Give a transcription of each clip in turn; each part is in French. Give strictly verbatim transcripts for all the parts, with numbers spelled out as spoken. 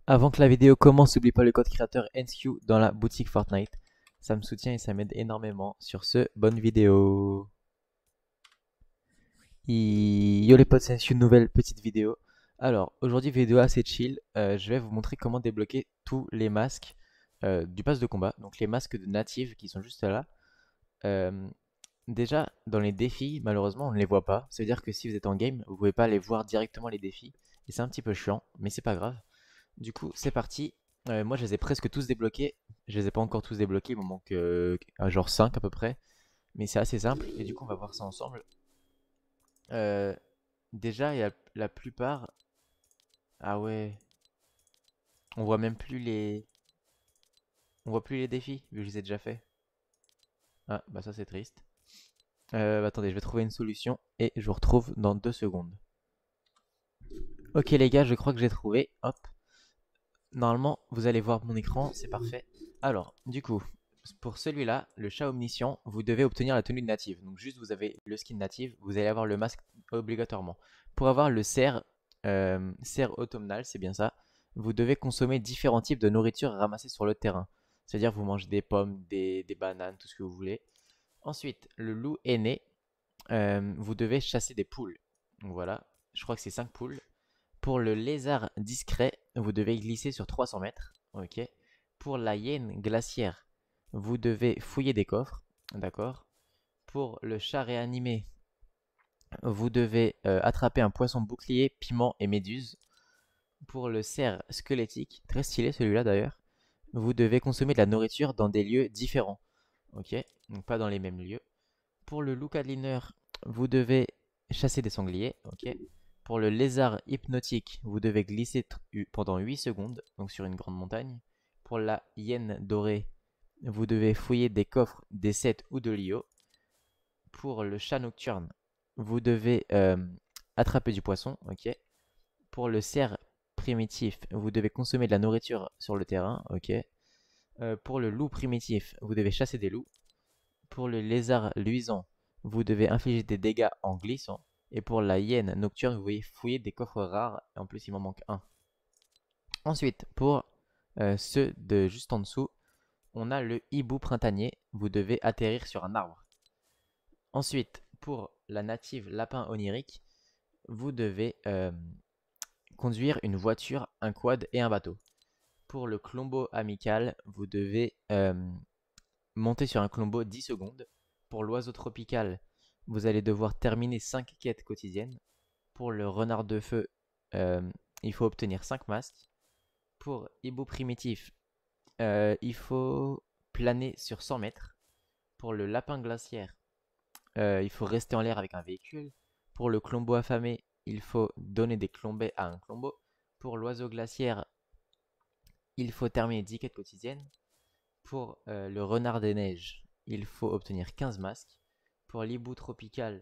Avant que la vidéo commence, n'oublie pas le code créateur N S Q dans la boutique Fortnite. Ça me soutient et ça m'aide énormément. Sur ce, bonne vidéo. Y- Yo les potes, c'est N S Q, une nouvelle petite vidéo. Alors, aujourd'hui, vidéo assez chill. Euh, je vais vous montrer comment débloquer tous les masques euh, du pass de combat. Donc les masques de native qui sont juste là. Euh, Déjà, dans les défis, malheureusement, on ne les voit pas. Ça veut dire que si vous êtes en game, vous pouvez pas aller voir directement les défis. Et c'est un petit peu chiant, mais c'est pas grave. Du coup, c'est parti. Euh, moi, je les ai presque tous débloqués. Je les ai pas encore tous débloqués. Il m'en manque euh, un genre cinq à peu près. Mais c'est assez simple. Et du coup, on va voir ça ensemble. Euh, Déjà, il y a la plupart. Ah ouais. On voit même plus les. On voit plus les défis, vu que je les ai déjà fait. Ah, bah ça, c'est triste. Euh, bah, attendez, je vais trouver une solution. Et je vous retrouve dans deux secondes. Ok, les gars, je crois que j'ai trouvé. Hop. Normalement, vous allez voir mon écran, c'est parfait. Alors, du coup, pour celui-là, le chat omniscient, vous devez obtenir la tenue native. Donc juste, vous avez le skin native, vous allez avoir le masque obligatoirement. Pour avoir le cerf, euh, cerf automnal, c'est bien ça, vous devez consommer différents types de nourriture ramassée sur le terrain. C'est-à-dire vous mangez des pommes, des, des bananes, tout ce que vous voulez. Ensuite, le loup aîné, euh, vous devez chasser des poules. Donc voilà, je crois que c'est cinq poules. Pour le lézard discret, vous devez glisser sur trois cents mètres. Ok. Pour la hyène glaciaire, vous devez fouiller des coffres. D'accord. Pour le chat réanimé, vous devez euh, attraper un poisson bouclier, piment et méduse. Pour le cerf squelettique, très stylé celui-là d'ailleurs, vous devez consommer de la nourriture dans des lieux différents. Ok. Donc pas dans les mêmes lieux. Pour le loup-cadliner, vous devez chasser des sangliers. Ok. Pour le lézard hypnotique, vous devez glisser pendant huit secondes, donc sur une grande montagne. Pour la hyène dorée, vous devez fouiller des coffres, des sets ou de l'I O. Pour le chat nocturne, vous devez euh, attraper du poisson. Ok. Pour le cerf primitif, vous devez consommer de la nourriture sur le terrain. Ok. Euh, pour le loup primitif, vous devez chasser des loups. Pour le lézard luisant, vous devez infliger des dégâts en glissant. Et pour la hyène nocturne, vous pouvez fouiller des coffres rares. Et en plus, il m'en manque un. Ensuite, pour euh, ceux de juste en dessous, on a le hibou printanier. Vous devez atterrir sur un arbre. Ensuite, pour la native lapin onirique, vous devez euh, conduire une voiture, un quad et un bateau. Pour le clombo amical, vous devez euh, monter sur un clombo dix secondes. Pour l'oiseau tropical, vous allez devoir terminer cinq quêtes quotidiennes. Pour le renard de feu, euh, il faut obtenir cinq masques. Pour hibou primitif, euh, il faut planer sur cent mètres. Pour le lapin glaciaire, euh, il faut rester en l'air avec un véhicule. Pour le clombo affamé, il faut donner des clombets à un clombo. Pour l'oiseau glaciaire, il faut terminer dix quêtes quotidiennes. Pour euh, le renard des neiges, il faut obtenir quinze masques. Pour l'hibou tropical,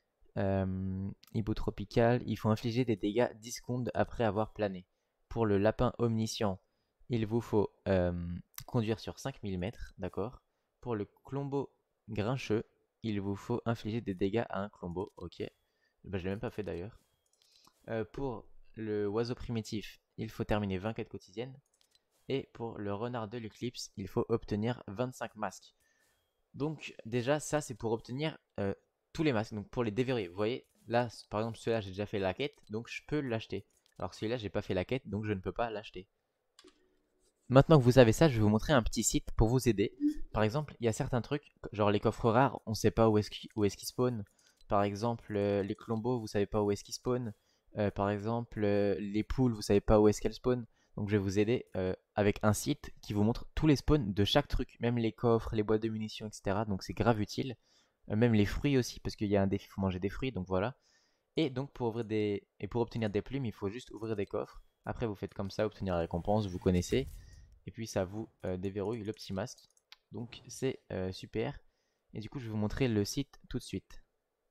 euh, hibou tropical, il faut infliger des dégâts dix secondes après avoir plané. Pour le lapin omniscient, il vous faut euh, conduire sur cinq mille mètres, d'accord. Pour le clombo grincheux, il vous faut infliger des dégâts à un clombo, ok. Bah, je l'ai même pas fait d'ailleurs. Euh, pour le oiseau primitif, il faut terminer vingt quêtes quotidiennes. Et pour le renard de l'éclipse, il faut obtenir vingt-cinq masques. Donc déjà, ça c'est pour obtenir euh, tous les masques. Donc pour les déverrouiller, vous voyez, là par exemple celui-là j'ai déjà fait la quête, donc je peux l'acheter. Alors celui-là j'ai pas fait la quête, donc je ne peux pas l'acheter. Maintenant que vous savez ça, je vais vous montrer un petit site pour vous aider. Par exemple, il y a certains trucs, genre les coffres rares, on ne sait pas où est-ce qu'ils est spawnent. Par exemple, euh, les clombos, vous savez pas où est-ce qu'ils spawnent. Euh, par exemple, euh, les poules, vous savez pas où est-ce qu'elles spawnent. Donc je vais vous aider euh, avec un site qui vous montre tous les spawns de chaque truc, même les coffres, les boîtes de munitions, et cetera. Donc c'est grave utile. Euh, même les fruits aussi, parce qu'il y a un défi, il faut manger des fruits, donc voilà. Et donc pour ouvrir des et pour obtenir des plumes, il faut juste ouvrir des coffres. Après vous faites comme ça, obtenir la récompense, vous connaissez. Et puis ça vous euh, déverrouille le petit masque. Donc c'est euh, super. Et du coup je vais vous montrer le site tout de suite.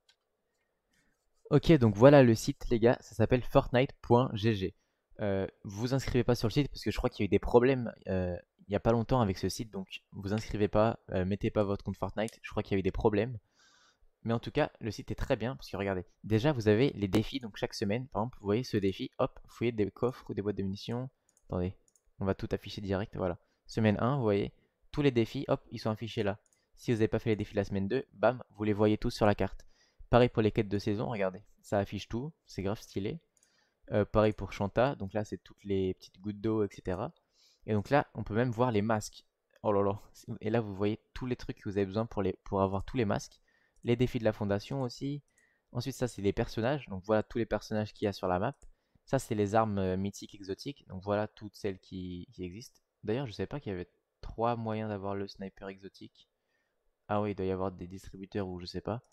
Ok, donc voilà le site les gars, ça s'appelle fortnite point g g. Euh, vous inscrivez pas sur le site parce que je crois qu'il y a eu des problèmes euh, il n'y a pas longtemps avec ce site. Donc vous inscrivez pas, euh, mettez pas votre compte Fortnite, je crois qu'il y a eu des problèmes. Mais en tout cas, le site est très bien parce que regardez, déjà vous avez les défis donc chaque semaine. Par exemple, vous voyez ce défi, hop, fouiller des coffres ou des boîtes de munitions, Attendez, on va tout afficher direct, voilà. Semaine un, vous voyez, tous les défis, hop, ils sont affichés là. Si vous n'avez pas fait les défis la semaine deux, bam, vous les voyez tous sur la carte. Pareil pour les quêtes de saison, regardez, ça affiche tout, c'est grave stylé. Euh, pareil pour Chanta, donc là c'est toutes les petites gouttes d'eau, et cetera. Et donc là, on peut même voir les masques. Oh là là. Et là, vous voyez tous les trucs que vous avez besoin pour, les, pour avoir tous les masques. Les défis de la fondation aussi. Ensuite, ça, c'est les personnages. Donc voilà tous les personnages qu'il y a sur la map. Ça, c'est les armes euh, mythiques exotiques. Donc voilà toutes celles qui, qui existent. D'ailleurs, je ne savais pas qu'il y avait trois moyens d'avoir le sniper exotique. Ah oui, il doit y avoir des distributeurs ou je sais pas.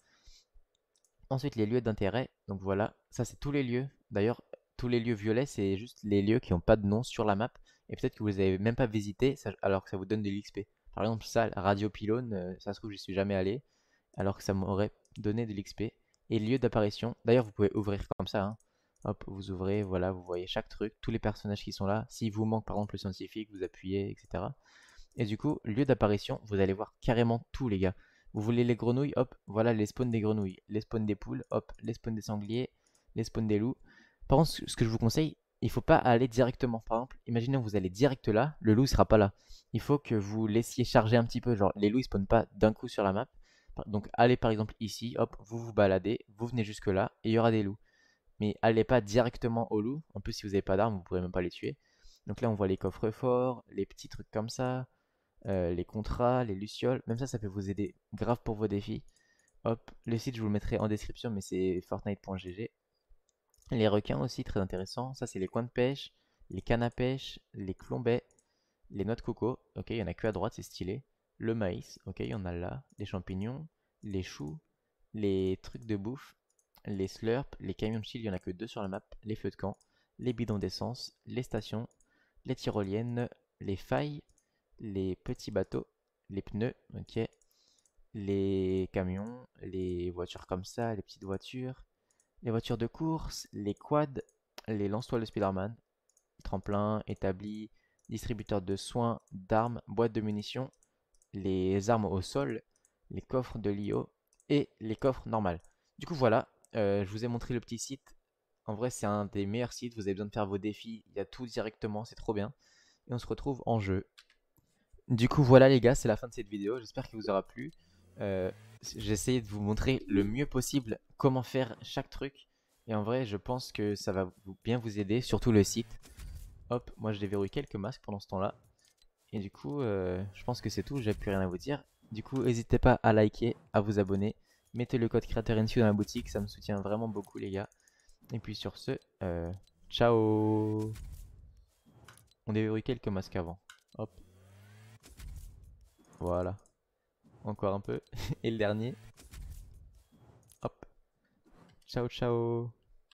Ensuite, les lieux d'intérêt. Donc voilà, ça, c'est tous les lieux. D'ailleurs, tous les lieux violets, c'est juste les lieux qui n'ont pas de nom sur la map. Et peut-être que vous les avez même pas visité alors que ça vous donne de l'X P. Par exemple, ça, Radio Pylône, euh, ça se trouve, j'y suis jamais allé alors que ça m'aurait donné de l'X P. Et lieu d'apparition, d'ailleurs, vous pouvez ouvrir comme ça, hein. Hop, vous ouvrez, voilà, vous voyez chaque truc, tous les personnages qui sont là. S'il vous manque par exemple le scientifique, vous appuyez, et cetera. Et du coup, lieu d'apparition, vous allez voir carrément tout, les gars. Vous voulez les grenouilles, hop, voilà les spawns des grenouilles. Les spawns des poules, hop, les spawns des sangliers, les spawns des loups. Par contre, ce que je vous conseille, il ne faut pas aller directement. Par exemple, imaginez que vous allez direct là, le loup ne sera pas là. Il faut que vous laissiez charger un petit peu. Genre, les loups, ils spawnent pas d'un coup sur la map. Donc, allez par exemple ici, hop, vous vous baladez, vous venez jusque là, et il y aura des loups. Mais allez pas directement aux loups. En plus, si vous n'avez pas d'armes, vous pourrez même pas les tuer. Donc là, on voit les coffres forts, les petits trucs comme ça, euh, les contrats, les lucioles. Même ça, ça peut vous aider grave pour vos défis. Hop, le site, je vous le mettrai en description, mais c'est fortnite point g g. Les requins aussi, très intéressant. Ça, c'est les coins de pêche, les cannes à pêche, les clombets, les noix de coco. Ok, il y en a que à droite, c'est stylé. Le maïs, ok, il y en a là. Les champignons, les choux, les trucs de bouffe, les slurps, les camions de chill, il y en a que deux sur la map. Les feux de camp, les bidons d'essence, les stations, les tyroliennes, les failles, les petits bateaux, les pneus, ok, les camions, les voitures comme ça, les petites voitures, les voitures de course, les quads, les lance-toiles de Spider-Man, tremplin, établi, distributeur de soins, d'armes, boîtes de munitions, les armes au sol, les coffres de l'I O et les coffres normales. Du coup voilà, euh, je vous ai montré le petit site. En vrai c'est un des meilleurs sites, vous avez besoin de faire vos défis, il y a tout directement, c'est trop bien. Et on se retrouve en jeu. Du coup voilà les gars, c'est la fin de cette vidéo, j'espère qu'elle vous aura plu. Euh, j'ai essayé de vous montrer le mieux possible comment faire chaque truc. Et en vrai je pense que ça va vous, bien vous aider, surtout le site. Hop, moi je déverrouille quelques masques pendant ce temps-là. Et du coup, euh, je pense que c'est tout, j'ai plus rien à vous dire. Du coup, n'hésitez pas à liker, à vous abonner. Mettez le code créateur N C U dans la boutique, ça me soutient vraiment beaucoup les gars. Et puis sur ce, euh, ciao. On déverrouille quelques masques avant. Hop, voilà. Encore un peu. Et le dernier. Hop. Ciao, ciao.